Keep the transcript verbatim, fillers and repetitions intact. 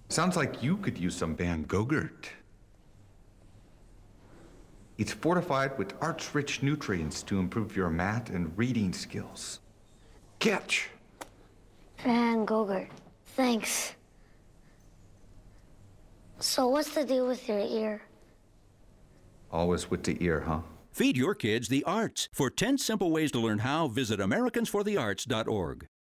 Sounds like you could use some Van Goghgurt. It's fortified with arts-rich nutrients to improve your math and reading skills. Catch! Van Goghgurt, thanks. So what's the deal with your ear? Always with the ear, huh? Feed your kids the arts. For ten simple ways to learn how, visit Americans for the Arts dot org.